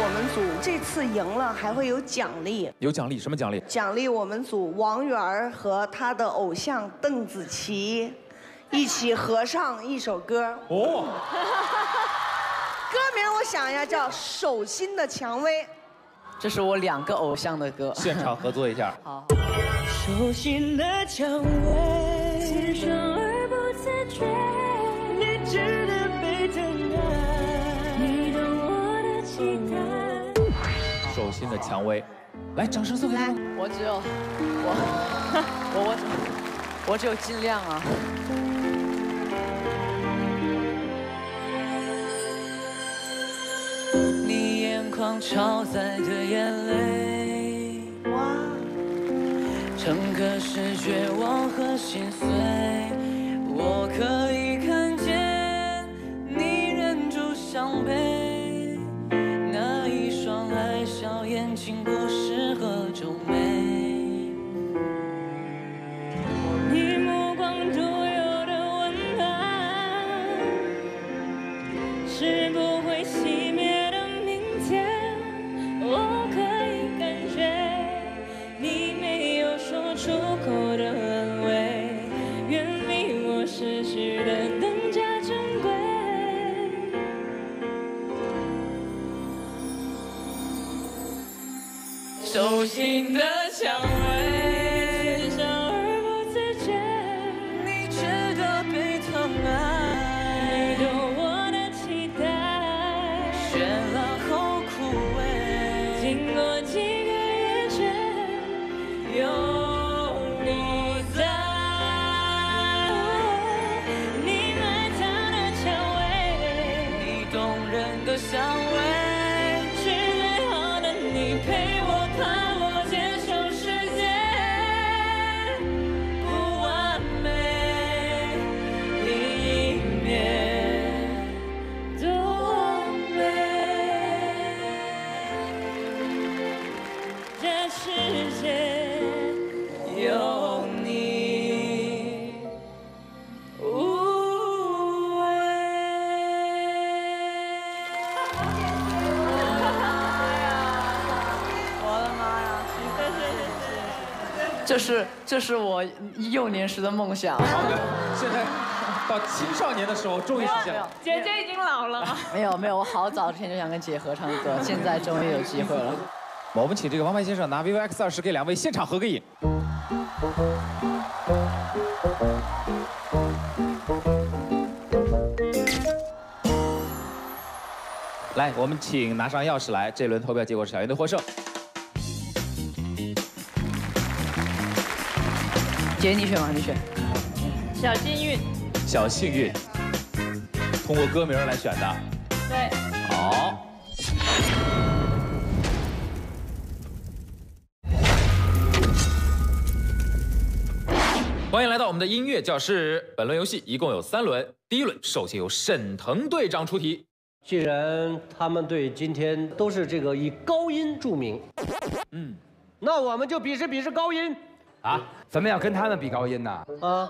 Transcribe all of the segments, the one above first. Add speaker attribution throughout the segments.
Speaker 1: 我们组这次赢了还会有奖励。
Speaker 2: 有奖励？什么奖励？
Speaker 1: 奖励我们组王源和他的偶像邓紫棋一起合唱一首歌。哦。歌名我想一下，叫《手心的蔷薇》。
Speaker 3: 这是我2个偶像的歌。
Speaker 2: 现场合作一下。
Speaker 3: 好。
Speaker 1: 手心的蔷薇，欣赏而不自觉，你值得被疼爱，你懂我的期待。
Speaker 2: 手心的蔷薇，来，掌声送给他。
Speaker 3: 我只有尽量啊。你眼眶超载的眼泪，哇，乘客是绝望和心碎。我可以看见你忍住伤悲，那一双爱笑眼睛不适合皱眉。你目光独有的温暖，是不会熄灭的明天。我可以感觉你没有说出口的安慰，远比我失去的更加珍贵。手心的蔷薇，欣赏而不自觉，你值得被疼爱，你懂我的期待。绚烂后枯萎，经过几个月却有你在。你埋藏的蔷薇，你动人的香味，是最好的你陪我。怕我接受世界不完美，另一面多美。这世界有你无畏。这是我幼年时的梦想。
Speaker 2: 好的，现在到青少年的时候，终于实现了。
Speaker 4: 姐姐已经老了。
Speaker 3: 没有，我好早之前就想跟姐合唱歌，现在终于有机会了。
Speaker 2: 我们请这个王牌先生拿 vivo X20给2位现场合个影。来，我们请拿上钥匙来。这轮投票结果是小云队获胜。
Speaker 3: 姐，你选吗？你选。
Speaker 4: 小幸运。
Speaker 2: 小幸运，通过歌名来选的。
Speaker 4: 对。
Speaker 2: 好。欢迎来到我们的音乐教室。本轮游戏一共有3轮，第1轮首先由沈腾队长出题。
Speaker 5: 既然他们队今天都是这个以高音著名，那我们就比试高音。
Speaker 6: 啊，咱们要跟他们比高音呐？
Speaker 5: 啊，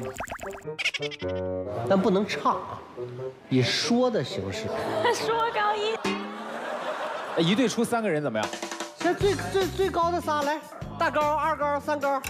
Speaker 5: 但不能唱，以说的形式。
Speaker 4: 说高音。
Speaker 2: 一队出3个人怎么样？
Speaker 5: 现在最高的仨来，大高、2高、3高。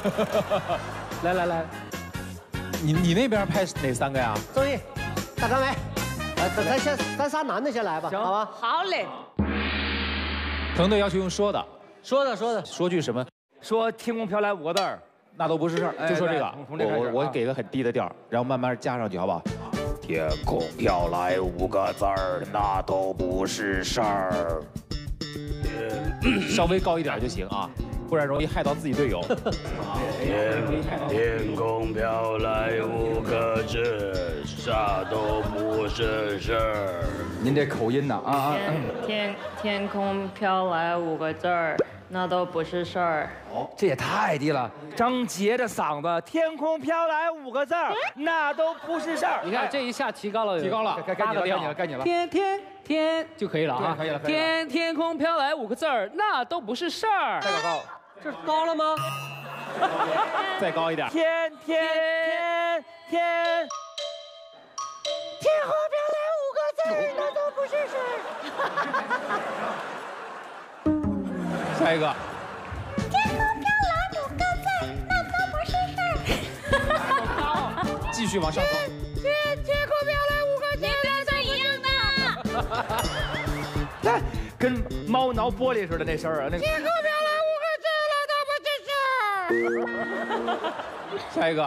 Speaker 5: 来，
Speaker 2: 你那边派哪3个呀？
Speaker 5: 周毅、大张伟，咱仨男的先来吧，好吧？
Speaker 4: 好嘞。
Speaker 2: 腾队要求用说的，说句什么？
Speaker 6: 说天空飘来5个字儿，
Speaker 2: 那都不是事儿，就说这个。
Speaker 6: 从这开始，
Speaker 2: 我给个很低的调，然后慢慢加上去，好不好？天空飘来5个字儿，那都不是事儿。稍微高一点就行啊，不然容易害到自己队友。
Speaker 7: 天空飘来5个字，啥都不是事儿。
Speaker 6: 您这口音呐
Speaker 4: 天空飘来5个字儿，那都不是事儿。
Speaker 6: 这也太低了。张杰的嗓子，天空飘来5个字儿，那都不是事儿。
Speaker 8: 你看这一下提高了，
Speaker 6: 该你了。
Speaker 8: 天就可以了啊，
Speaker 6: 可以了。
Speaker 8: 天空飘来5个字儿，那都不是事儿。
Speaker 6: 再高，
Speaker 5: 这高了吗？
Speaker 2: 再高一点。
Speaker 6: 天空
Speaker 5: 飘来5个字，那都不是事儿。
Speaker 2: 下一个。
Speaker 9: 天空飘来5个字，那都不是事儿。
Speaker 2: 继续往上走。
Speaker 9: 天空飘来5个字，跟这一样的。
Speaker 6: 来，跟猫挠玻璃似的那声儿啊，那个。
Speaker 9: 天空飘来5个字，那都不是事儿。
Speaker 2: 下一个。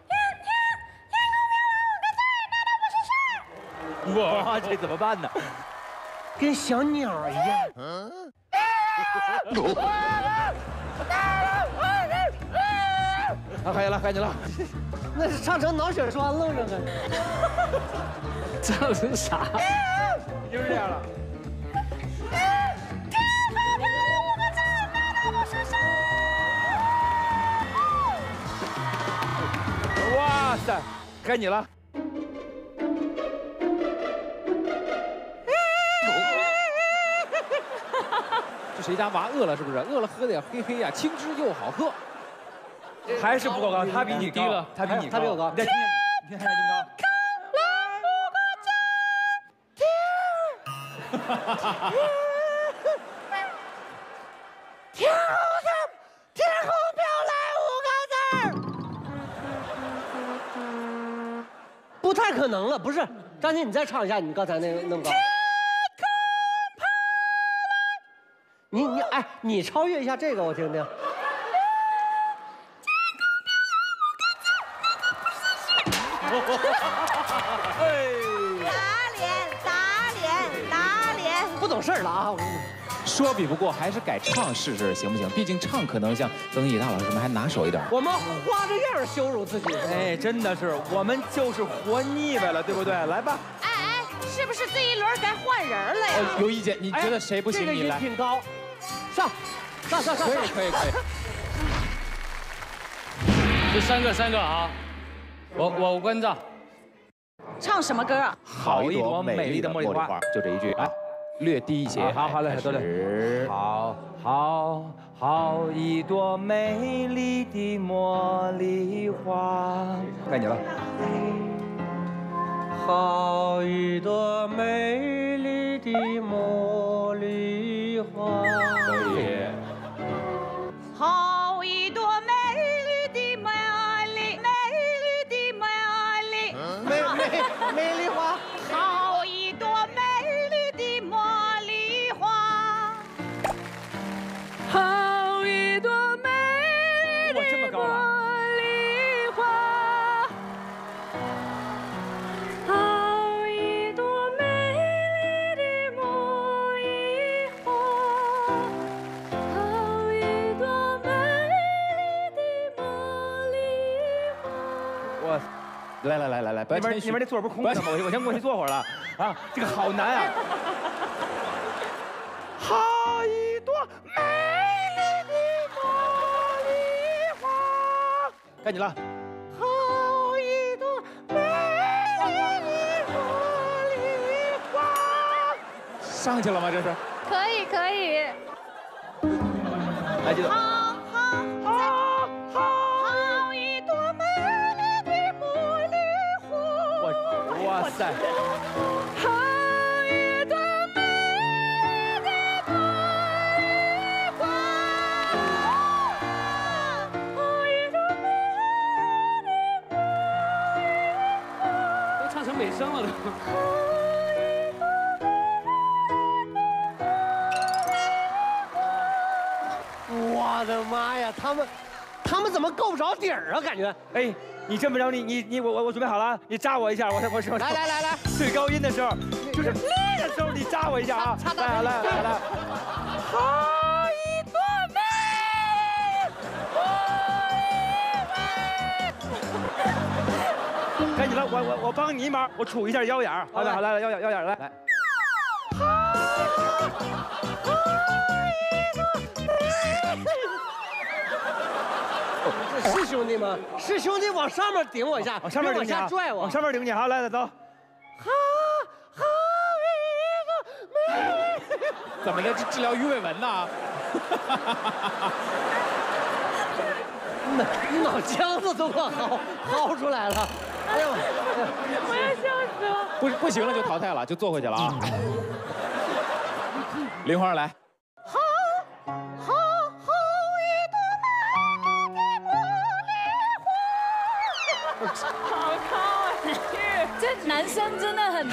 Speaker 6: 哇，这怎么办呢？
Speaker 5: 跟小鸟一样。
Speaker 6: 可以了，该你了。
Speaker 5: 那是唱成脑血栓了，这个。
Speaker 8: 唱成啥？
Speaker 6: 就是这样了。哇塞，该你了。
Speaker 2: 这谁家娃饿了是不是？饿了喝的呀，嘿嘿呀，清汁又好喝。
Speaker 6: 还是不够高，他比你高，他比你高，
Speaker 5: 他比我高。
Speaker 6: 你再听，你听他的音高。
Speaker 5: 天空飘来5个字。不太可能了，不是？张琴，你再唱一下你刚才那个那么高。你超越一下这个，我听听。
Speaker 1: 打脸，
Speaker 5: 不懂事儿了啊！
Speaker 2: 说比不过，还是改唱试试行不行？毕竟唱可能像曾毅大老师们还拿手一点。
Speaker 5: 我们花着样羞辱自己，
Speaker 6: 哎，真的是，我们就是活腻歪了，对不对？来吧。
Speaker 1: 哎，是不是这一轮该换人了呀？
Speaker 2: 有意见，你觉得谁不行？
Speaker 5: 这个音
Speaker 2: 你来。
Speaker 5: 挺高，上。
Speaker 2: 可以。
Speaker 8: 这三个啊，我关照。
Speaker 1: 唱什么歌啊？
Speaker 2: 好一朵美丽的茉莉花，就这一句啊，略低一些。
Speaker 6: 好嘞，都对。好一朵美丽的茉莉花，该你了。
Speaker 5: 好一朵美丽的茉莉花。
Speaker 2: 可以。
Speaker 1: 好一朵美丽的茉莉，
Speaker 5: 美丽花。
Speaker 1: 好一朵美丽的茉莉花，
Speaker 8: 好一朵美丽的茉莉花，好一朵美丽的茉莉花，好一朵美丽的茉莉花。
Speaker 6: 我。来，那边那座不是空的吗？我先过去坐会儿了啊，这个好难啊！好一朵美丽的茉莉花，该你了。好一朵美丽的茉莉花，
Speaker 2: 上去了吗？这是。
Speaker 4: 可以。
Speaker 6: 来，记得。
Speaker 1: 好一朵美丽的茉莉花。
Speaker 6: 哇塞！
Speaker 1: 好一朵美丽的茉莉花，好一朵美丽的茉莉花，
Speaker 8: 都唱成美声了都。
Speaker 5: 我的妈呀，他们怎么够不着底儿啊？感觉，
Speaker 6: 哎，你这么着，我准备好了，你扎我一下，我
Speaker 5: 来，
Speaker 6: 最高音的时候，就是那个时候，你扎我一下啊！来，好一朵美，该你了，我帮你一忙，我杵一下腰眼儿，好来，腰眼来。
Speaker 5: 是兄弟吗？是兄弟，往上面顶我一下，
Speaker 6: 往上面顶你，
Speaker 5: 往下拽我，
Speaker 6: 往上面顶你，好，来，走。好一个美。
Speaker 2: 怎么的？治疗鱼尾纹呢？
Speaker 5: 脑浆子都快薅出来了！哎呦，
Speaker 4: 我要笑死了。
Speaker 2: 不行了就淘汰了，就坐回去了啊。玲花来。
Speaker 1: 好
Speaker 10: 男生真的很。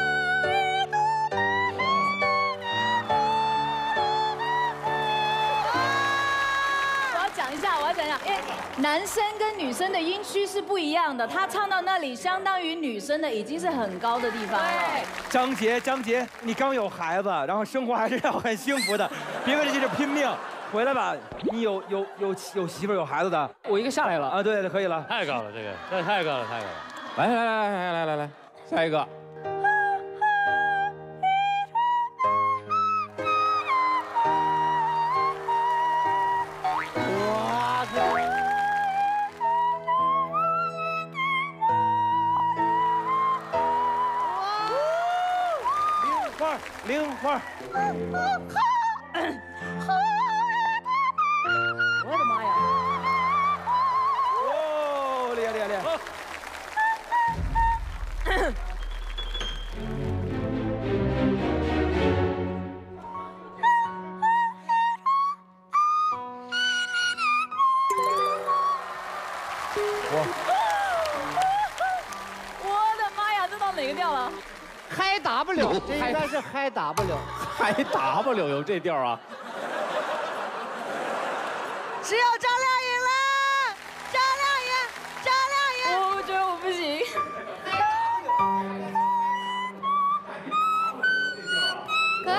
Speaker 10: 我要讲一下，因为男生跟女生的音区是不一样的，他唱到那里，相当于女生的已经是很高的地方了。
Speaker 6: 张杰，你刚有孩子，然后生活还是要很幸福的，别为了这事拼命。回来吧，你有媳妇有孩子的，
Speaker 2: 我一个下来了啊，
Speaker 6: 对，可以了，
Speaker 7: 太高了，这太高了。
Speaker 2: 来，下一个。
Speaker 6: 零花。
Speaker 10: 我的妈呀！
Speaker 6: 哦，厉害！
Speaker 10: 我的妈呀，这到哪个调了？
Speaker 5: 嗨 W， 这应该是嗨 W，
Speaker 2: 嗨 W 有这调啊？
Speaker 1: 只有张靓颖了，张靓颖，
Speaker 10: 我觉得我不行。
Speaker 9: 可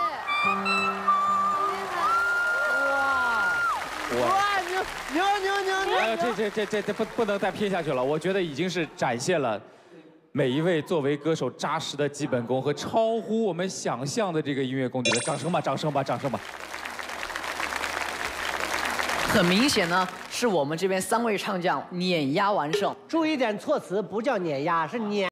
Speaker 9: 以。
Speaker 5: 哇，牛！
Speaker 2: 哎呀，这不能再拼下去了。我觉得已经是展现了每一位作为歌手扎实的基本功和超乎我们想象的这个音乐功底了。掌声吧！
Speaker 11: 很明显呢，是我们这边3位唱将碾压完胜。
Speaker 5: 注意点措辞，不叫碾压，是碾。